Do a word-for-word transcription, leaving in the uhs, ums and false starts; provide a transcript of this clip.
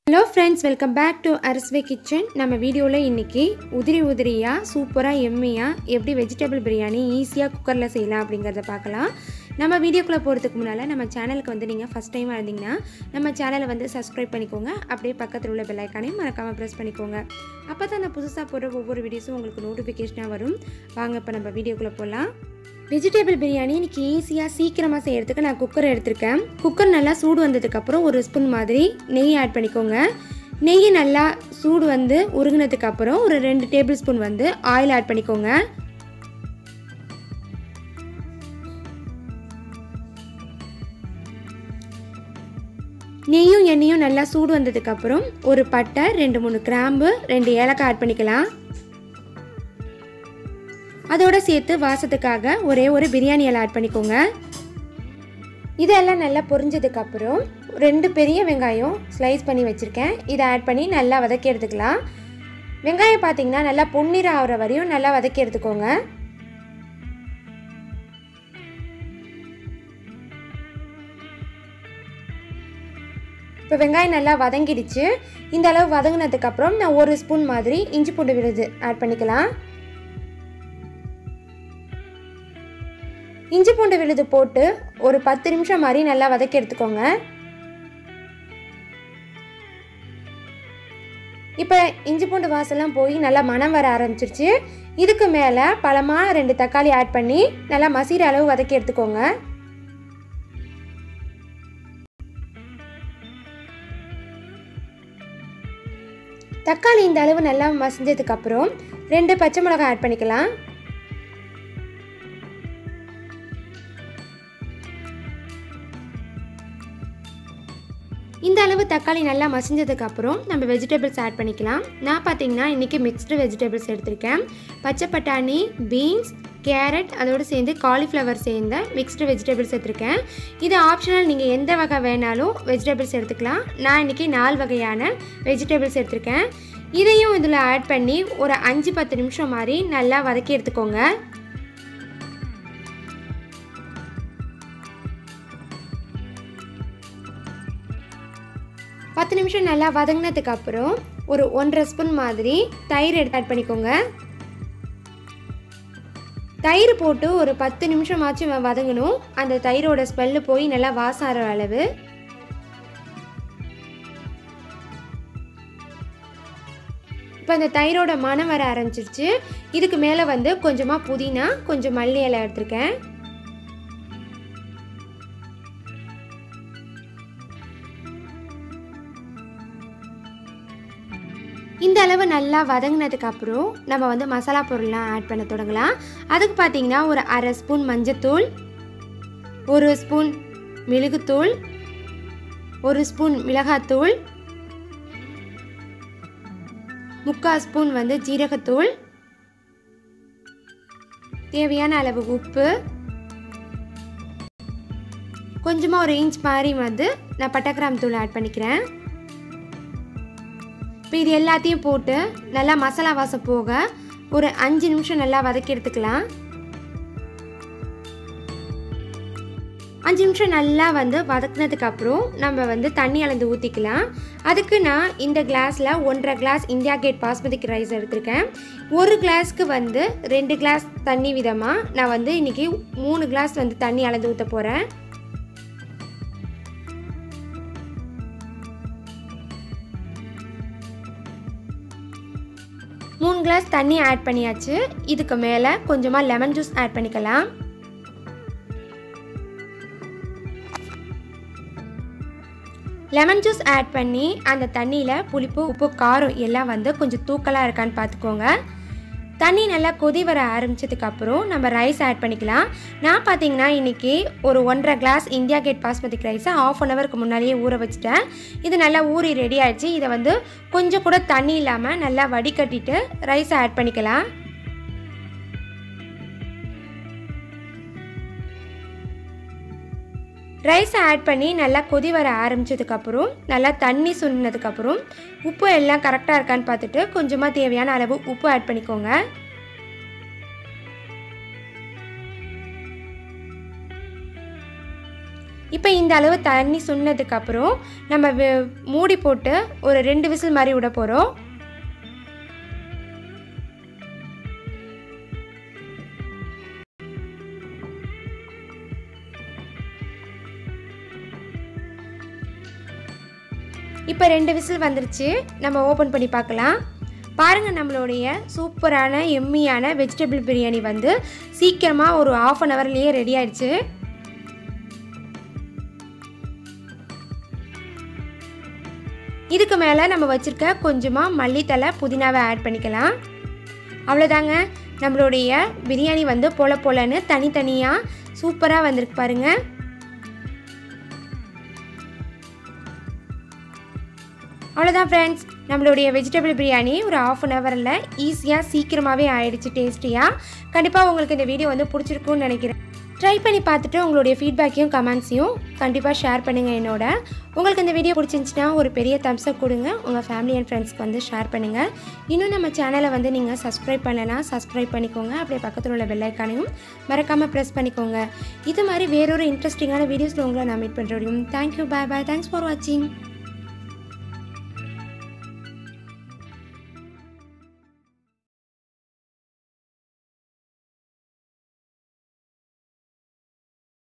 Hello friends, welcome back to Arusuvai kitchen. நம்ம வீடியோல இன்னைக்கு உதிரி உதிரியா சூப்பரா எம்மியா எப்படி வெஜிடபிள் பிரியாணி ஈஸியா குக்கர்ல செய்யலாம் அப்படிங்கறத பார்க்கலாம். நம்ம வீடியோக்குள்ள போறதுக்கு முன்னால நம்ம சேனலுக்கு வந்து நீங்க ஃபர்ஸ்ட் டைம் வந்தீங்கன்னா நம்ம சேனலை வந்து Subscribe பண்ணிக்கோங்க. அப்படியே பக்கத்துல உள்ள பெல் ஐகானையும் மறக்காம பிரஸ் பண்ணிக்கோங்க. அப்பதான் நான் புதுசா போடுற ஒவ்வொரு வீடியோஸும் உங்களுக்கு நோட்டிஃபிகேஷனா வரும். வாங்க இப்ப நம்ம வீடியோக்குள்ள போலாம். வெஜிடபிள் பிரியாணி இன்னைக்கு ஈஸியா சீக்கிரமா செய்யிறதுக்கு நான் குக்கர் எடுத்துர்க்கேன். குக்கர் நல்லா சூடு வந்ததுக்கு அப்புறம் ஒரு ஸ்பூன் மாதிரி நெய் ஆட் பண்ணிக்கோங்க. நெய் நல்லா சூடு வந்து உருகுனதுக்கு அப்புறம் ஒரு ரெண்டு டேபிள் ஸ்பூன் வந்து ஆயில் ஆட் பண்ணிக்கோங்க. நெய்யும் எண்ணெயும் நல்லா சூடு வந்ததுக்கு அப்புறம் ஒரு பட்டை, ரெண்டு மூணு கிராம்பு, ரெண்டு ஏலக்காய் ஆட் பண்ணிக்கலாம். அதோட சேர்த்து வாசத்துக்காக ஒரே ஒரு பிரியாணி இலை ஆட் பண்ணிக்கோங்க. இதெல்லாம் நல்லா பொரிஞ்சதுக்கு அப்புறம் ரெண்டு பெரிய வெங்காயம் ஸ்லைஸ் பண்ணி வச்சிருக்கேன். இதை ஆட் பண்ணி நல்லா வதக்கி எடுத்துக்கலாம். வெங்காயம் பார்த்தீங்கன்னா நல்லா பொன்னிறம் ஆகிற வரையும் நல்லா வதக்கி எடுத்துக்கோங்க. இப்போ வெங்காயம் நல்லா வதங்கிடுச்சு. இந்த அளவு வதங்கினதுக்கு அப்புறம் நான் ஒரு ஸ்பூன் மாதிரி இஞ்சி பூண்டு விழுது ஆட் பண்ணிக்கலாம். இஞ்சி பூண்டு விழுது போட்டு ஒரு பத்து நிமிஷம் மாதிரி நல்லா வதக்கி எடுத்துக்கோங்க. இப்போ இஞ்சி பூண்டு வாசலாம் போய் நல்லா மணம் வர ஆரம்பிச்சிருச்சு. இதுக்கு மேலே பழமாக ரெண்டு தக்காளி ஆட் பண்ணி நல்லா மசிற அளவு வதக்கி எடுத்துக்கோங்க. தக்காளி இந்த அளவு நல்லா மசிஞ்சதுக்கு அப்புறம் ரெண்டு பச்சை மிளகாய் ஆட் பண்ணிக்கலாம். இந்த அளவு தக்காளி நல்லா மசிஞ்சதுக்கு அப்புறம் நம்ம வெஜிடபிள்ஸ் ஆட் பண்ணிக்கலாம். நான் பார்த்தீங்கன்னா இன்றைக்கி மிக்ஸ்டு வெஜிடபிள்ஸ் எடுத்திருக்கேன். பச்சை பட்டாணி, பீன்ஸ், கேரட், அதோடு சேர்ந்து காலிஃப்ளவர் சேர்ந்த மிக்ஸ்டு வெஜிடபிள்ஸ் எடுத்திருக்கேன். இது ஆப்ஷனல், நீங்கள் எந்த வகை வேணாலும் வெஜிடபிள்ஸ் எடுத்துக்கலாம். நான் இன்றைக்கி நாலு வகையான வெஜிடபிள்ஸ் எடுத்திருக்கேன். இதையும் இதில் ஆட் பண்ணி ஒரு அஞ்சு பத்து நிமிஷம் மாதிரி நல்லா வதக்கி எடுத்துக்கோங்க. பத்து நிமிஷம் நல்லா வதங்கினதுக்கு அப்புறம் ஒரு ஒன்றரை ஸ்பூன் மாதிரி தயிர் எடுத்து ஆட் பண்ணிக்கோங்க. தயிர் போட்டு ஒரு பத்து நிமிஷமாச்சும் வதங்கணும். அந்த தயிரோட ஸ்மெல்லு போய் நல்லா வாசம் ஆகிற அளவு. இப்போ இந்த தயிரோட மணம் வர ஆரம்பிச்சிருச்சு. இதுக்கு மேலே வந்து கொஞ்சமாக புதினா, கொஞ்சம் மல்லி இலை எடுத்திருக்கேன். இந்த அளவு நல்லா வதங்கினதுக்கு அப்புறம் நம்ம வந்து மசாலா பொருள்லாம் ஆட் பண்ண தொடங்கலாம். அதுக்கு பார்த்தீங்கன்னா ஒரு அரை ஸ்பூன் மஞ்சத்தூள், ஒரு ஸ்பூன் மிளகுத்தூள், ஒரு ஸ்பூன் மிளகாத்தூள், முக்கால் ஸ்பூன் வந்து ஜீரகத்தூள், தேவையான அளவு உப்பு, கொஞ்சமாக ஒரு இன்ச் மாதிரி வந்து நான் பட்டைக்கிராம்பு தூள் ஆட் பண்ணிக்கிறேன். இப்போ இது எல்லாத்தையும் போட்டு நல்லா மசாலா வாசம் போக ஒரு அஞ்சு நிமிஷம் நல்லா வதக்கி எடுத்துக்கலாம். அஞ்சு நிமிஷம் நல்லா வந்து வதக்கினதுக்கு அப்புறம் நம்ம வந்து தண்ணி அளந்து ஊற்றிக்கலாம். அதுக்கு நான் இந்த கிளாஸில் ஒன்றரை glass India Gate basmati rice எடுத்திருக்கேன். ஒரு கிளாஸ்க்கு வந்து ரெண்டு கிளாஸ் தண்ணி விதமாக நான் வந்து இன்றைக்கி மூணு கிளாஸ் வந்து தண்ணி அளந்து ஊற்ற போகிறேன். மூணு கிளாஸ் தண்ணி ஆட் பண்ணியாச்சு. இதுக்கு மேலே கொஞ்சமாக லெமன் ஜூஸ் ஆட் பண்ணிக்கலாம். லெமன் ஜூஸ் ஆட் பண்ணி அந்த தண்ணியில் புளிப்பு, உப்பு, காரம் எல்லாம் வந்து கொஞ்சம் தூக்கலாக இருக்கான்னு பார்த்துக்கோங்க. தண்ணி நல்லா கொதி வர ஆரம்பித்ததுக்கப்புறம் நம்ம ரைஸ் ஆட் பண்ணிக்கலாம். நான் பார்த்தீங்கன்னா இன்றைக்கி ஒரு ஒன்றரை கிளாஸ் இந்தியா கேட் பாஸ்மதி ரைஸை ஆஃப் அன் ஹவருக்கு முன்னாடியே ஊற வச்சுட்டேன். இது நல்லா ஊறி ரெடி ஆகிடுச்சு. இதை வந்து கொஞ்சம் கூட தண்ணி இல்லாமல் நல்லா வடிகட்டிட்டு ரைஸை ஆட் பண்ணிக்கலாம். ரைஸை ஆட் பண்ணி நல்லா கொதி வர ஆரம்பித்ததுக்கப்புறம் நல்லா தண்ணி சுண்டினதுக்கப்புறம் உப்பு எல்லாம் கரெக்டாக இருக்கான்னு பார்த்துட்டு கொஞ்சமாக தேவையான அளவு உப்பு ஆட் பண்ணிக்கோங்க. இப்போ இந்த அளவு தண்ணி சுண்டதுக்கப்புறம் நம்ம மூடி போட்டு ஒரு ரெண்டு விசில் மாதிரி விட போகிறோம். இப்போ ரெண்டு விசில் வந்துருச்சு. நம்ம ஓப்பன் பண்ணி பார்க்கலாம். பாருங்கள், நம்மளுடைய சூப்பரான எம்மியான வெஜிடபிள் பிரியாணி வந்து சீக்கிரமாக ஒரு ஆஃப் அன் ஹவர்லேயே ரெடி ஆயிடுச்சு. இதுக்கு மேலே நம்ம வச்சுருக்க கொஞ்சமாக மல்லித்தலை புதினாவை ஆட் பண்ணிக்கலாம். அவ்வளோதாங்க, நம்மளுடைய பிரியாணி வந்து பொல பொலன்னு தனித்தனியாக சூப்பராக வந்திருக்கு பாருங்கள். அவ்வளோதான் ஃப்ரெண்ட்ஸ், நம்மளுடைய வெஜிடபிள் பிரியாணி ஒரு ஆஃப் அன் ஹவரில் ஈஸியாக சீக்கிரமாகவே ஆயிடுச்சு டேஸ்டியாக. கண்டிப்பாக உங்களுக்கு இந்த வீடியோ வந்து பிடிச்சிருக்குன்னு நினைக்கிறேன். ட்ரை பண்ணி பார்த்துட்டு உங்களுடைய ஃபீட்பேக்கையும் கமெண்ட்ஸையும் கண்டிப்பாக ஷேர் பண்ணுங்கள் என்னோட. உங்களுக்கு இந்த வீடியோ பிடிச்சிருந்துச்சுன்னா ஒரு பெரிய தம்ஸ் அப் கொடுங்க. உங்கள் ஃபேமிலி அண்ட் ஃப்ரெண்ட்ஸ்க்கு வந்து ஷேர் பண்ணுங்கள். இன்னும் நம்ம சேனலை வந்து நீங்கள் சப்ஸ்கிரைப் பண்ணலாம், சப்ஸ்கிரைப் பண்ணிக்கோங்க. அப்படியே பக்கத்தில் உள்ள பெல் ஐக்கானையும் மறக்காமல் ப்ரெஸ் பண்ணிக்கோங்க. இது மாதிரி வேறொரு இன்ட்ரெஸ்டிங்கான வீடியோஸில் உங்களை நான் மீட் பண்ணுற வரைக்கும் thank you, bye bye, thanks for வாட்சிங்.